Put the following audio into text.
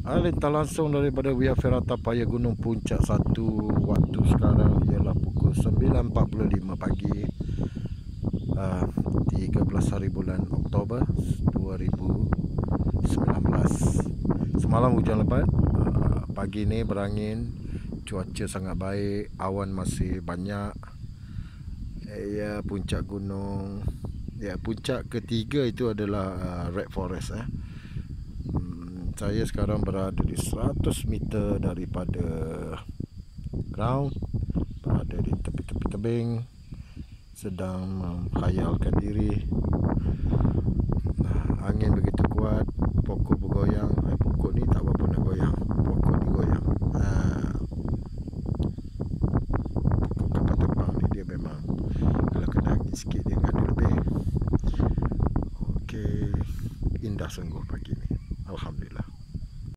Lintas langsung daripada Via Ferrata Paya Gunung Puncak 1. Waktu sekarang ialah pukul 9.45 pagi, 13 hari bulan Oktober 2019. Semalam hujan lebat, pagi ni berangin, cuaca sangat baik, awan masih banyak. Ya, puncak gunung, ya, puncak ketiga itu adalah Red Forest. Saya sekarang berada di 100 meter daripada ground, berada di tepi-tepi tebing, sedang menghayalkan diri. Angin begitu